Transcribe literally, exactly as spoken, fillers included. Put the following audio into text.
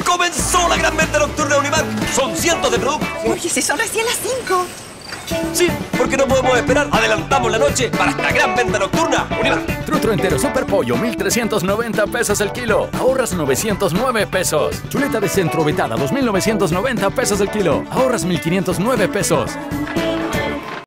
¡Comenzó la gran venta nocturna de Unimark! Son cientos de productos. Oye, si son recién las cinco. Sí, porque no podemos esperar. Adelantamos la noche para esta gran venta nocturna Unimark. Trutro entero Super Pollo, mil trescientos noventa pesos el kilo. Ahorras novecientos nueve pesos. Chuleta de centro vetada, dos mil novecientos noventa pesos el kilo. Ahorras mil quinientos nueve pesos.